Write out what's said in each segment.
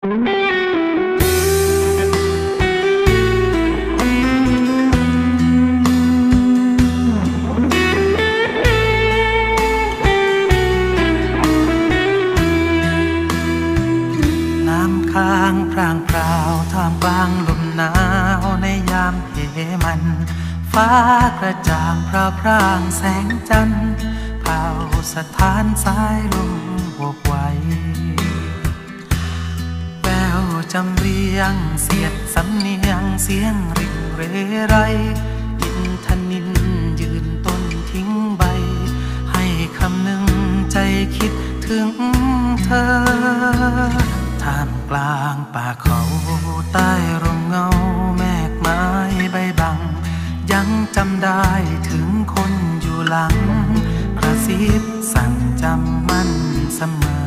น้ำค้างพร่างพราวท่ามกลางลมหนาวในยามเหมันฟ้ากระจ่างพร่าพร่างแสงจันทร์เผาสถานสายลมโบกไว้แววจำเรียงเสียดสำเนียงเสียงริงเรไรอินทนินยืนต้นทิ้งใบให้คำหนึ่งใจคิดถึงเธอท่ามกลางป่าเขาใต้ร่มเงาแมกไม้ใบบังยังจำได้ถึงคนอยู่หลังกระซิบสั่งจำมั่นเสมอ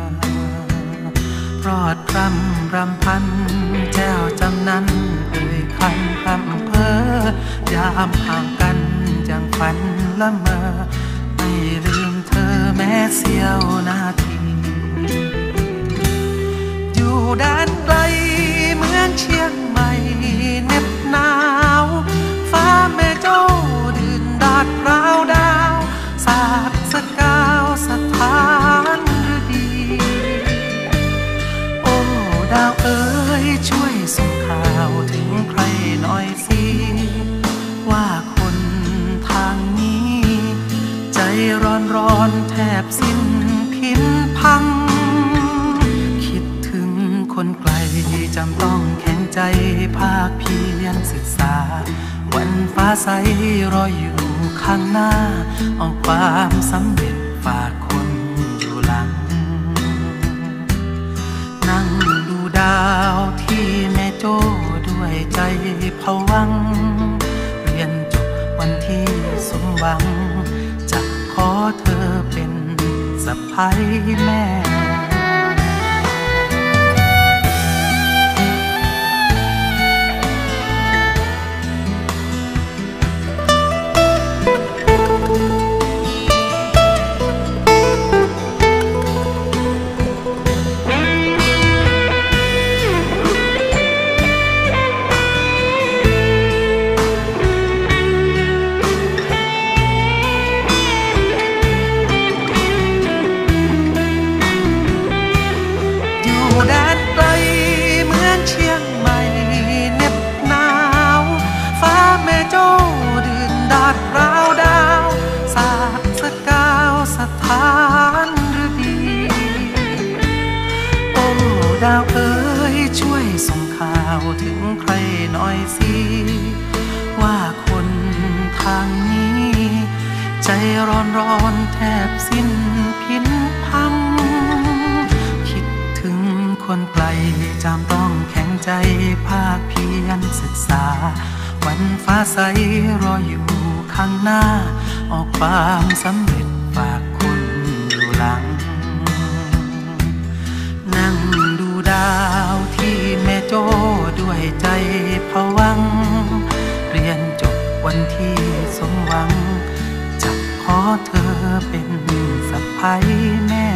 รอดรำรำพันแจ้วจำนั้นเอ่ยคันพร่ำเพ้อยามห่างกันยังฝันละเมอไม่ลืมเธอแม้เสี้ยวนาทีอยู่ด้านไกลเหมือนเชียงใหม่เหน็บหนาวฟ้าแม่โจ้ดื่นดาดราวดาวสาดสกาวสถานฤดีโอ้ดาวเอ๋ยช่วยส่งข่าวถึงใครหน่อยสิว่าคนทางนี้ใจร้อนร้อนแทบสิ้นพินพังคนไกลจำต้องแข็งใจภาคเพียรศึกษาวันฟ้าใสรออยู่ข้างหน้าเอาความสำเร็จฝากคนอยู่หลังนั่งดูดาวที่แม่โจ้ด้วยใจผวังเรียนจบวันที่สมหวังจะขอเธอเป็นสะใภ้แม่ดาวเอ๋ยช่วยส่งข่าวถึงใครหน่อยสิว่าคนทางนี้ใจร้อนร้อนแทบสิ้นพินพังคิดถึงคนไกลจำต้องแข็งใจภาคเพียรศึกษาวันฟ้าใสรออยู่ข้างหน้าออกความสำเร็จฝากคนอยู่หลังนั่งดูดาวที่แม่โจ้ด้วยใจผวังเรียนจบวันที่สมหวังจะขอเธอเป็นสะใภ้แม่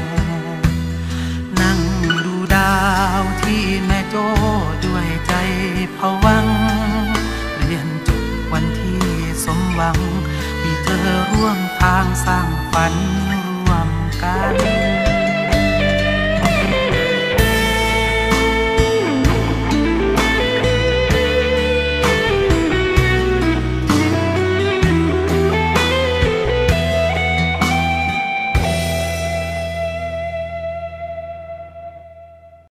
นั่งดูดาวที่แม่โจ้ด้วยใจผวังเรียนจบวันที่สมหวังมีเธอร่วมทางสร้างฝันร่วมกัน